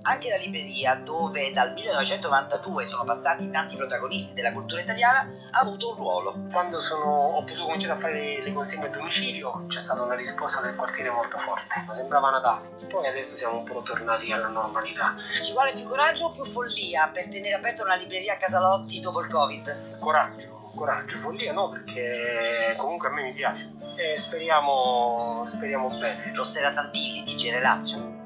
Anche la libreria, dove dal 1992 sono passati tanti protagonisti della cultura italiana, ha avuto un ruolo. Quando ho potuto cominciare a fare le consegne a domicilio c'è stata una risposta del quartiere molto forte, sembrava Natale. Poi adesso siamo un po' tornati alla normalità. Ci vuole più coraggio o più follia per tenere aperta una libreria a Casalotti dopo il Covid? Coraggio, follia no, perché comunque a me mi piace e speriamo bene. Rossella Santilli di Gere Lazio.